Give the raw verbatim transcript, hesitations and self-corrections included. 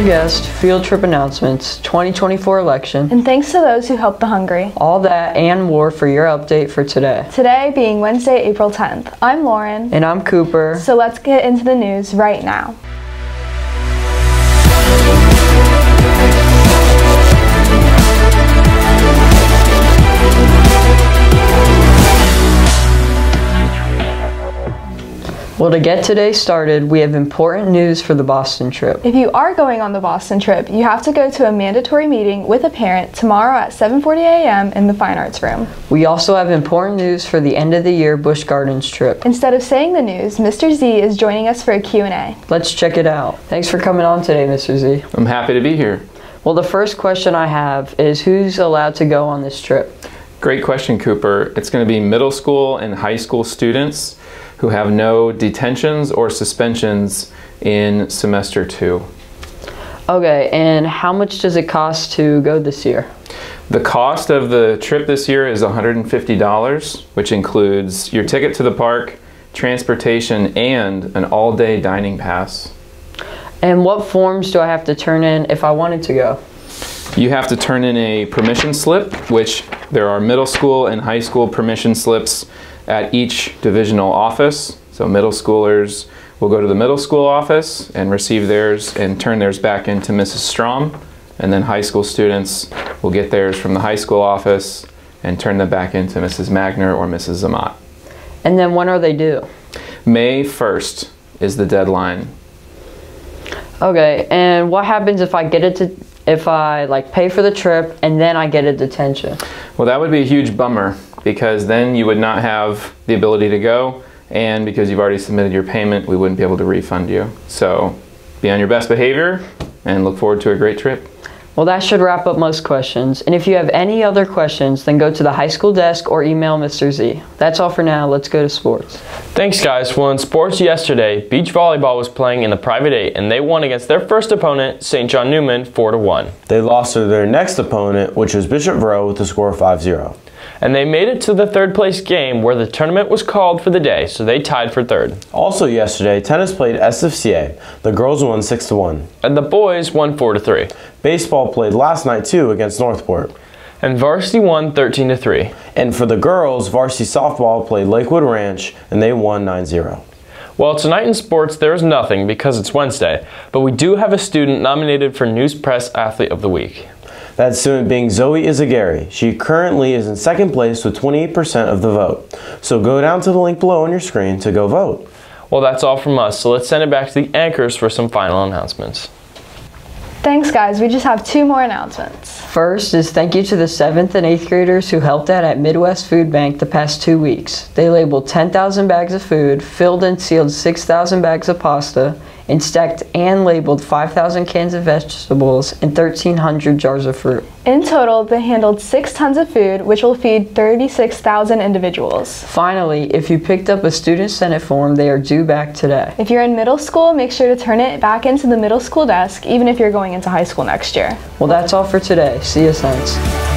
guest, field trip announcements, twenty twenty-four election, and thanks to those who helped the hungry. All that and more for your update for today. Today being Wednesday, April tenth. I'm Lauren. And I'm Cooper. So let's get into the news right now. Well, to get today started, we have important news for the Boston trip. If you are going on the Boston trip, you have to go to a mandatory meeting with a parent tomorrow at seven forty a m in the Fine Arts Room. We also have important news for the end of the year Busch Gardens trip. Instead of saying the news, Mister Z is joining us for a Q and A. Let's check it out. Thanks for coming on today, Mister Z. I'm happy to be here. Well, the first question I have is who's allowed to go on this trip? Great question, Cooper. It's going to be middle school and high school students who have no detentions or suspensions in semester two. Okay, and how much does it cost to go this year? The cost of the trip this year is one hundred fifty dollars, which includes your ticket to the park, transportation, and an all-day dining pass. And what forms do I have to turn in if I wanted to go? You have to turn in a permission slip, which there are middle school and high school permission slips at each divisional office. So middle schoolers will go to the middle school office and receive theirs and turn theirs back into Missus Strom. And then high school students will get theirs from the high school office and turn them back into Missus Magner or Missus Zamat. And then when are they due? May first is the deadline. Okay, and what happens if I get it to, if I like pay for the trip and then I get a detention? Well, that would be a huge bummer, because then you would not have the ability to go, and because you've already submitted your payment, we wouldn't be able to refund you. So be on your best behavior and look forward to a great trip. Well, that should wrap up most questions. And if you have any other questions, then go to the high school desk or email Mister Z. That's all for now. Let's go to sports. Thanks, guys. Well, in sports yesterday, beach volleyball was playing in the Private eight, and they won against their first opponent, Saint John Neumann, four to one. They lost to their next opponent, which was Bishop Verot, with the score of five zero. And they made it to the third place game where the tournament was called for the day, so they tied for third. Also yesterday, tennis played S F C A. The girls won six to one. And the boys won four to three. Baseball played last night too against Northport. And varsity won thirteen to three. And for the girls, varsity softball played Lakewood Ranch and they won nine zero. Well, tonight in sports there's nothing because it's Wednesday, but we do have a student nominated for News Press Athlete of the Week. That student being Zoe Izagari. She currently is in second place with twenty-eight percent of the vote. So go down to the link below on your screen to go vote. Well, that's all from us, so let's send it back to the anchors for some final announcements. Thanks, guys. We just have two more announcements. First is thank you to the seventh and eighth graders who helped out at Midwest Food Bank the past two weeks. They labeled ten thousand bags of food, filled and sealed six thousand bags of pasta, and stacked and labeled five thousand cans of vegetables and thirteen hundred jars of fruit. In total, they handled six tons of food, which will feed thirty-six thousand individuals. Finally, if you picked up a Student Senate form, they are due back today. If you're in middle school, make sure to turn it back into the middle school desk, even if you're going into high school next year. Well, that's all for today. See you, Saints.